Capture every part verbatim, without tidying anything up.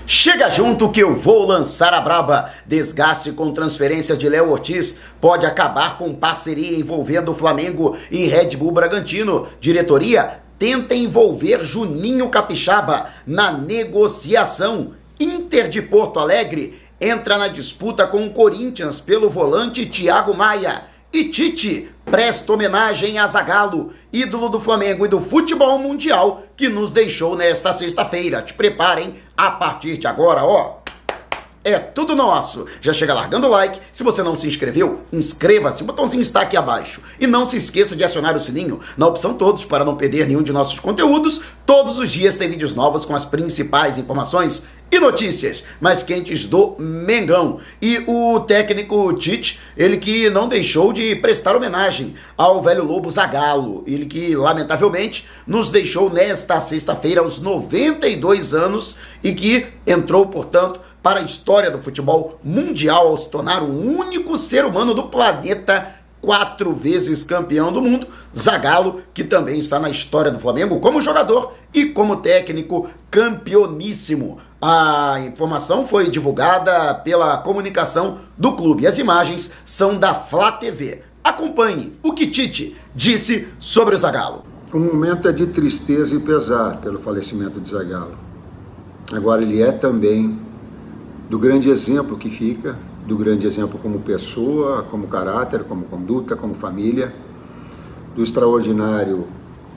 Chega junto que eu vou lançar a braba. Desgaste com transferência de Léo Ortiz pode acabar com parceria envolvendo Flamengo e Red Bull Bragantino. Diretoria tenta envolver Juninho Capixaba na negociação. Inter de Porto Alegre entra na disputa com o Corinthians pelo volante Thiago Maia. E Tite presta homenagem a Zagallo, ídolo do Flamengo e do futebol mundial, que nos deixou nesta sexta-feira. Te preparem, a partir de agora, ó, é tudo nosso. Já chega largando o like. Se você não se inscreveu, inscreva-se. O botãozinho está aqui abaixo. E não se esqueça de acionar o sininho na opção todos para não perder nenhum de nossos conteúdos. Todos os dias tem vídeos novos com as principais informações e notícias mais quentes do Mengão. E o técnico Tite, ele que não deixou de prestar homenagem ao velho lobo Zagallo. Ele que, lamentavelmente, nos deixou nesta sexta-feira aos noventa e dois anos e que entrou, portanto, para a história do futebol mundial ao se tornar o único ser humano do planeta quatro vezes campeão do mundo. Zagallo, que também está na história do Flamengo como jogador e como técnico campeoníssimo. A informação foi divulgada pela comunicação do clube. As imagens são da Flá T V. Acompanhe o que Tite disse sobre o Zagallo. O momento é de tristeza e pesar pelo falecimento de Zagallo. Agora ele é também do grande exemplo que fica, do grande exemplo como pessoa, como caráter, como conduta, como família, do extraordinário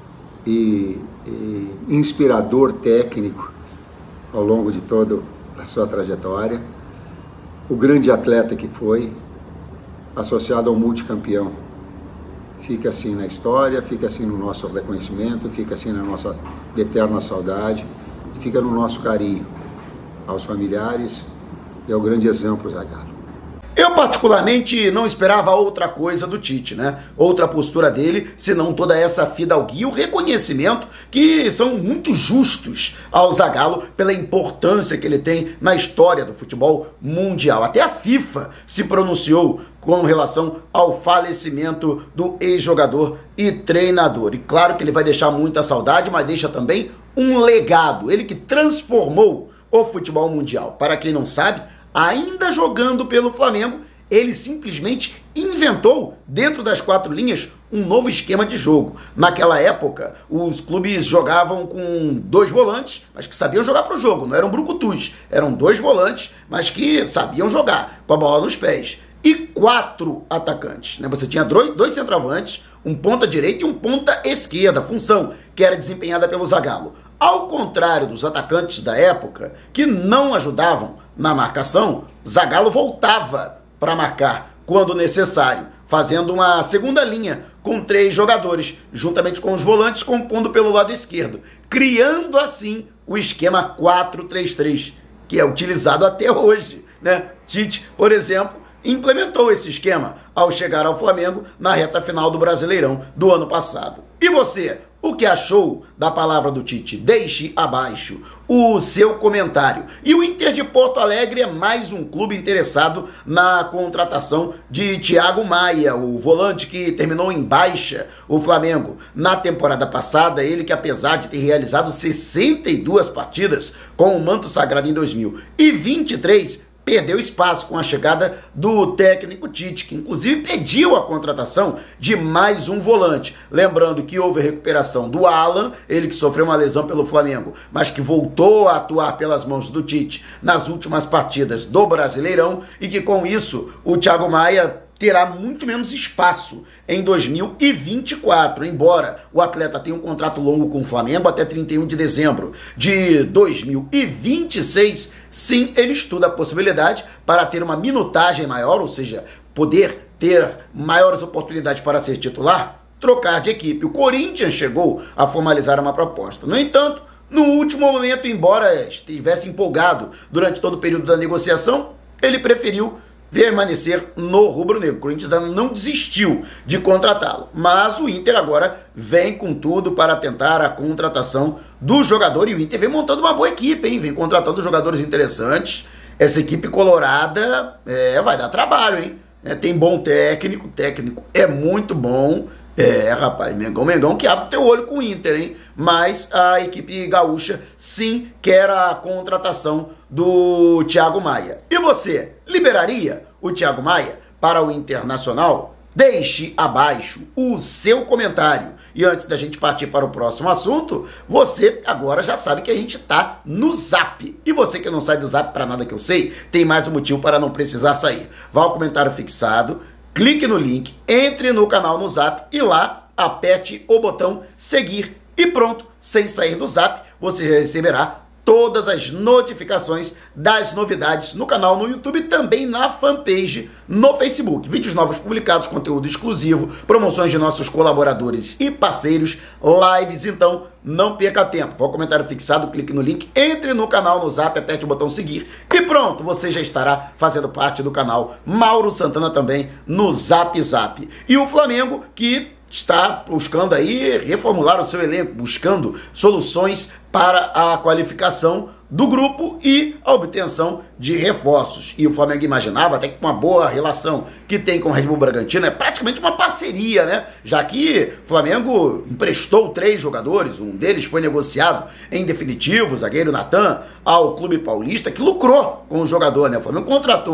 e, e inspirador técnico ao longo de toda a sua trajetória, o grande atleta que foi, associado ao multicampeão. Fica assim na história, fica assim no nosso reconhecimento, fica assim na nossa eterna saudade e fica no nosso carinho aos familiares e ao grande exemplo Zagallo. Eu particularmente não esperava outra coisa do Tite, né? Outra postura dele, senão toda essa fidalguia e o reconhecimento que são muito justos ao Zagallo pela importância que ele tem na história do futebol mundial. Até a FIFA se pronunciou com relação ao falecimento do ex-jogador e treinador. E claro que ele vai deixar muita saudade, mas deixa também um legado. Ele que transformou o futebol mundial. Para quem não sabe, ainda jogando pelo Flamengo, ele simplesmente inventou, dentro das quatro linhas, um novo esquema de jogo. Naquela época, os clubes jogavam com dois volantes, mas que sabiam jogar para o jogo, não eram brucutus. Eram dois volantes, mas que sabiam jogar, com a bola nos pés. E quatro atacantes, né? Você tinha dois, dois centroavantes, um ponta direita e um ponta esquerda, função que era desempenhada pelo Zagallo. Ao contrário dos atacantes da época, que não ajudavam na marcação, Zagallo voltava para marcar quando necessário, fazendo uma segunda linha com três jogadores, juntamente com os volantes compondo pelo lado esquerdo, criando assim o esquema quatro três três, que é utilizado até hoje, né? Tite, por exemplo, implementou esse esquema ao chegar ao Flamengo na reta final do Brasileirão do ano passado. E você, o que achou da palavra do Tite? Deixe abaixo o seu comentário. E o Inter de Porto Alegre é mais um clube interessado na contratação de Thiago Maia, o volante que terminou em baixa o Flamengo na temporada passada. Ele que, apesar de ter realizado sessenta e duas partidas com o manto sagrado em dois mil e vinte e três, perdeu espaço com a chegada do técnico Tite, que inclusive pediu a contratação de mais um volante. Lembrando que houve a recuperação do Alan, ele que sofreu uma lesão pelo Flamengo, mas que voltou a atuar pelas mãos do Tite nas últimas partidas do Brasileirão, e que com isso o Thiago Maia terá muito menos espaço em dois mil e vinte e quatro, embora o atleta tenha um contrato longo com o Flamengo até trinta e um de dezembro de dois mil e vinte e seis, sim, ele estuda a possibilidade para ter uma minutagem maior, ou seja, poder ter maiores oportunidades para ser titular, trocar de equipe. O Corinthians chegou a formalizar uma proposta. No entanto, no último momento, embora estivesse empolgado durante todo o período da negociação, ele preferiu permanecer no rubro-negro. O Corinthians ainda não desistiu de contratá-lo, mas o Inter agora vem com tudo para tentar a contratação do jogador, e o Inter vem montando uma boa equipe, hein? Vem contratando jogadores interessantes. Essa equipe colorada é, vai dar trabalho, hein? É, tem bom técnico, o técnico é muito bom, É, rapaz, Mengão, Mengão que abre o teu olho com o Inter, hein? Mas a equipe gaúcha sim quer a contratação do Thiago Maia. E você, liberaria o Thiago Maia para o Internacional? Deixe abaixo o seu comentário. E antes da gente partir para o próximo assunto, você agora já sabe que a gente tá no Zap. E você que não sai do Zap para nada que eu sei, tem mais um motivo para não precisar sair. Vá ao comentário fixado, clique no link, entre no canal no Zap e lá aperte o botão seguir. E pronto, sem sair do Zap, você receberá todas as notificações das novidades no canal no YouTube e também na fanpage no Facebook. Vídeos novos publicados, conteúdo exclusivo, promoções de nossos colaboradores e parceiros, lives, então não perca tempo. Vá ao comentário fixado, clique no link, entre no canal no Zap, aperte o botão seguir e pronto, você já estará fazendo parte do canal Mauro Santana também no Zap Zap. E o Flamengo que está buscando aí reformular o seu elenco, buscando soluções para a qualificação do grupo e a obtenção de reforços. E o Flamengo imaginava até que com uma boa relação que tem com o Red Bull Bragantino, é praticamente uma parceria, né? Já que o Flamengo emprestou três jogadores, um deles foi negociado em definitivo, o zagueiro Natan, ao Clube Paulista, que lucrou com o jogador, né? O Flamengo contratou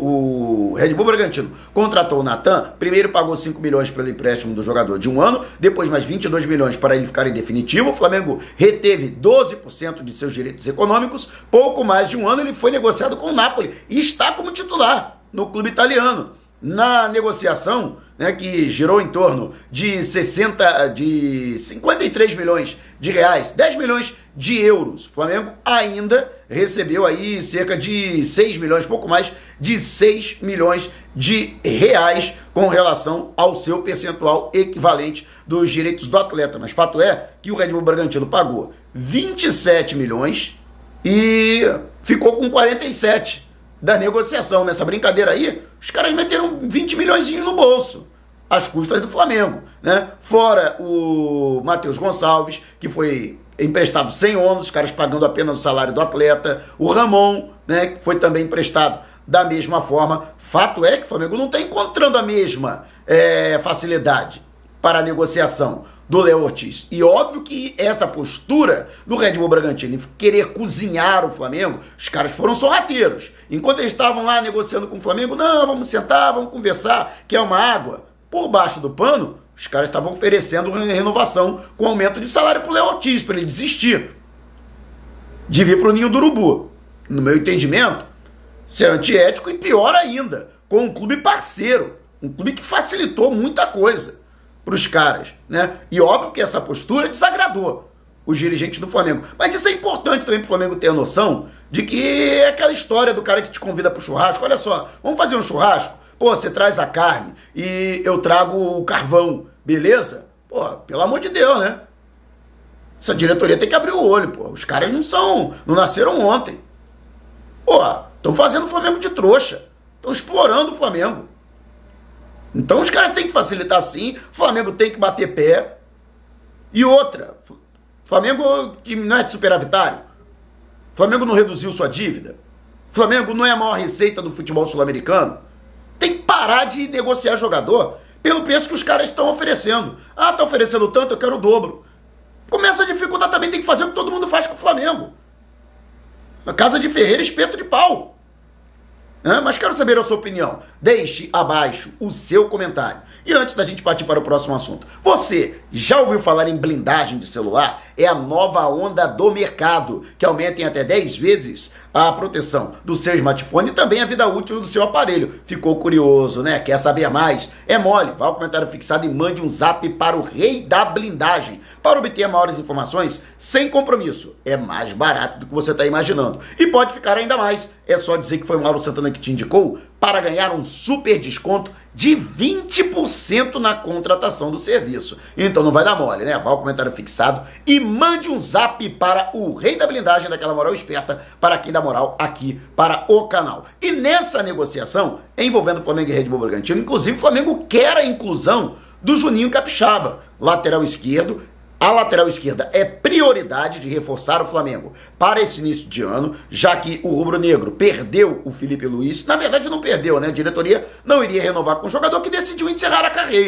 o Red Bull Bragantino, contratou o Natan, primeiro pagou cinco milhões pelo empréstimo do jogador de um ano, depois mais vinte e dois milhões para ele ficar em definitivo. O Flamengo reteve doze por cento de seus direitos econômicos. Pouco mais de um ano ele foi negociado com o Napoli e está como titular no clube italiano. Na negociação, né, que girou em torno de sessenta, de cinquenta e três milhões de reais, dez milhões de euros. O Flamengo ainda recebeu aí cerca de seis milhões, pouco mais de seis milhões de reais com relação ao seu percentual equivalente dos direitos do atleta. Mas fato é que o Red Bull Bragantino pagou vinte e sete milhões e ficou com quarenta e sete da negociação. Nessa brincadeira aí, os caras meteram vinte milhões no bolso, às custas do Flamengo, né? Fora o Matheus Gonçalves, que foi emprestado sem ônus, os caras pagando apenas o salário do atleta. O Ramon, né, que foi também emprestado da mesma forma. Fato é que o Flamengo não está encontrando a mesma é, facilidade para a negociação do Léo Ortiz. E óbvio que essa postura do Red Bull Bragantino em querer cozinhar o Flamengo, os caras foram sorrateiros. Enquanto eles estavam lá negociando com o Flamengo, não, vamos sentar, vamos conversar, quer uma água? Por baixo do pano, os caras estavam oferecendo renovação com aumento de salário para o Léo Ortiz, para ele desistir de vir para o Ninho do Urubu. No meu entendimento, isso é antiético e pior ainda, com um clube parceiro, um clube que facilitou muita coisa para os caras, né? E óbvio que essa postura desagradou os dirigentes do Flamengo. Mas isso é importante também para o Flamengo ter a noção de que é aquela história do cara que te convida para o churrasco. Olha só, vamos fazer um churrasco? Pô, você traz a carne e eu trago o carvão, beleza? Pô, pelo amor de Deus, né? Essa diretoria tem que abrir o olho, pô. Os caras não são, não nasceram ontem. Pô, estão fazendo o Flamengo de trouxa. Estão explorando o Flamengo. Então os caras têm que facilitar sim, o Flamengo tem que bater pé. E outra, Flamengo que não é de superavitário, Flamengo não reduziu sua dívida, Flamengo não é a maior receita do futebol sul-americano, tem que parar de negociar jogador pelo preço que os caras estão oferecendo. Ah, tá oferecendo tanto, eu quero o dobro. Começa a dificultar também, tem que fazer o que todo mundo faz com o Flamengo. A casa de Ferreira, espeto de pau. É, mas quero saber a sua opinião. Deixe abaixo o seu comentário. E antes da gente partir para o próximo assunto, você já ouviu falar em blindagem de celular? É a nova onda do mercado, que aumenta em até dez vezes a proteção do seu smartphone e também a vida útil do seu aparelho. Ficou curioso, né? Quer saber mais? É mole. Vá ao comentário fixado e mande um zap para o rei da blindagem para obter maiores informações sem compromisso. É mais barato do que você está imaginando. E pode ficar ainda mais. É só dizer que foi o Mauro Santana que te indicou para ganhar um super desconto de vinte por cento na contratação do serviço. Então não vai dar mole, né? Vá ao comentário fixado e mande um zap para o rei da blindagem, daquela moral esperta, para quem dá moral aqui para o canal. E nessa negociação envolvendo Flamengo e Red Bull Bragantino, inclusive o Flamengo quer a inclusão do Juninho Capixaba, lateral esquerdo. A lateral esquerda é prioridade de reforçar o Flamengo para esse início de ano, já que o rubro-negro perdeu o Felipe Luiz. Na verdade não perdeu, né? A diretoria não iria renovar com o jogador que decidiu encerrar a carreira.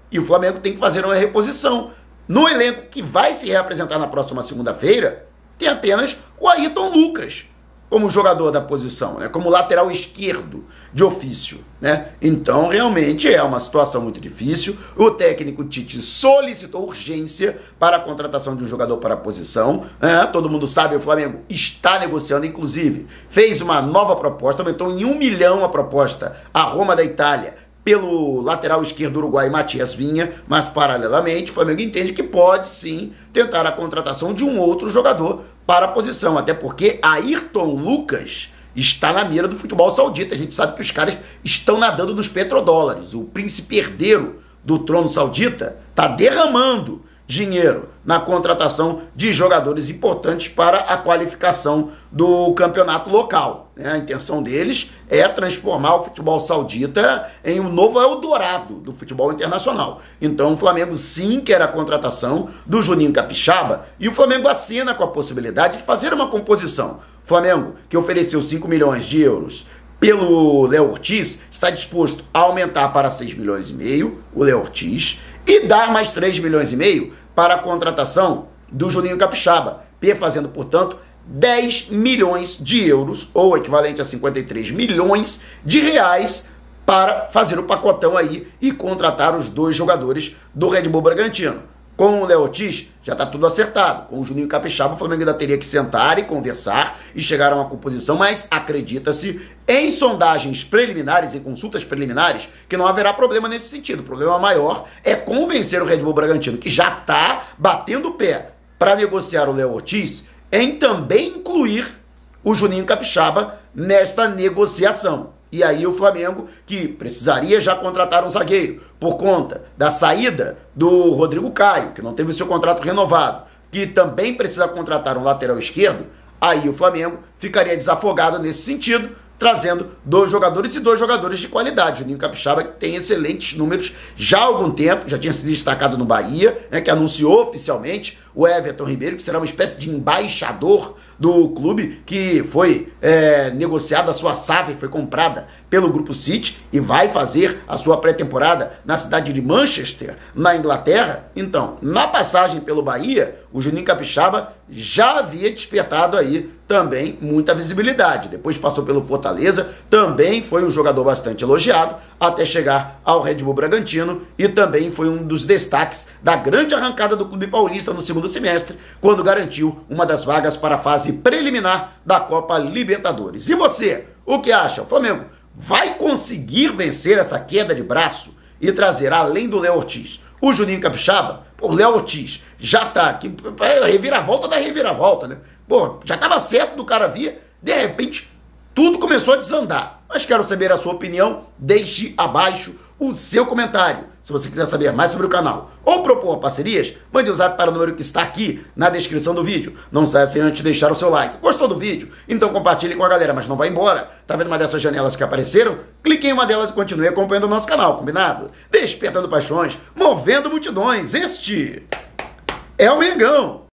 E o Flamengo tem que fazer uma reposição. No elenco que vai se reapresentar na próxima segunda-feira, tem apenas o Ayrton Lucas como jogador da posição, né? Como lateral esquerdo de ofício, né? Então, realmente é uma situação muito difícil. O técnico Tite solicitou urgência para a contratação de um jogador para a posição, né? Todo mundo sabe, o Flamengo está negociando, inclusive, fez uma nova proposta, aumentou em um milhão a proposta à Roma da Itália, pelo lateral esquerdo uruguai Matias Vinha, mas paralelamente o Flamengo entende que pode sim tentar a contratação de um outro jogador para a posição, até porque Ayrton Lucas está na mira do futebol saudita. A gente sabe que os caras estão nadando nos petrodólares. O príncipe herdeiro do trono saudita está derramando dinheiro na contratação de jogadores importantes para a qualificação do campeonato local. A intenção deles é transformar o futebol saudita em um novo Eldorado do futebol internacional. Então o Flamengo sim quer a contratação do Juninho Capixaba e o Flamengo assina com a possibilidade de fazer uma composição. O Flamengo, que ofereceu cinco milhões de euros pelo Léo Ortiz, está disposto a aumentar para seis milhões e meio o Léo Ortiz e dar mais três milhões e meio para a contratação do Juninho Capixaba, fazendo, portanto, dez milhões de euros, ou equivalente a cinquenta e três milhões de reais, para fazer o pacotão aí e contratar os dois jogadores do Red Bull Bragantino. Com o Léo Ortiz, já está tudo acertado. Com o Juninho Capixaba, o Flamengo ainda teria que sentar e conversar e chegar a uma composição, mas acredita-se em sondagens preliminares, em consultas preliminares, que não haverá problema nesse sentido. O problema maior é convencer o Red Bull Bragantino, que já está batendo o pé para negociar o Léo Ortiz, em também incluir o Juninho Capixaba nesta negociação. E aí o Flamengo, que precisaria já contratar um zagueiro por conta da saída do Rodrigo Caio, que não teve o seu contrato renovado, que também precisa contratar um lateral esquerdo, aí o Flamengo ficaria desafogado nesse sentido, trazendo dois jogadores e dois jogadores de qualidade. O Juninho Capixaba, que tem excelentes números já há algum tempo, já tinha sido destacado no Bahia, né, que anunciou oficialmente o Everton Ribeiro, que será uma espécie de embaixador do clube, que foi é, negociada, a sua S A F foi comprada pelo Grupo City e vai fazer a sua pré-temporada na cidade de Manchester, na Inglaterra. Então, na passagem pelo Bahia, o Juninho Capixaba já havia despertado aí também muita visibilidade. Depois passou pelo Fortaleza, também foi um jogador bastante elogiado, até chegar ao Red Bull Bragantino, e também foi um dos destaques da grande arrancada do clube paulista no segundo semestre, quando garantiu uma das vagas para a fase preliminar da Copa Libertadores. E você, o que acha? O Flamengo vai conseguir vencer essa queda de braço e trazer, além do Léo Ortiz, o Juninho Capixaba? O Léo Ortiz já tá aqui, é reviravolta da reviravolta, né? Pô, já estava certo do cara vir, de repente tudo começou a desandar. Mas quero saber a sua opinião, deixe abaixo o seu comentário. Se você quiser saber mais sobre o canal ou propor parcerias, mande um zap para o número que está aqui na descrição do vídeo. Não saia sem antes deixar o seu like. Gostou do vídeo? Então compartilhe com a galera, mas não vá embora. Tá vendo uma dessas janelas que apareceram? Clique em uma delas e continue acompanhando o nosso canal, combinado? Despertando paixões, movendo multidões. Este é o Mengão.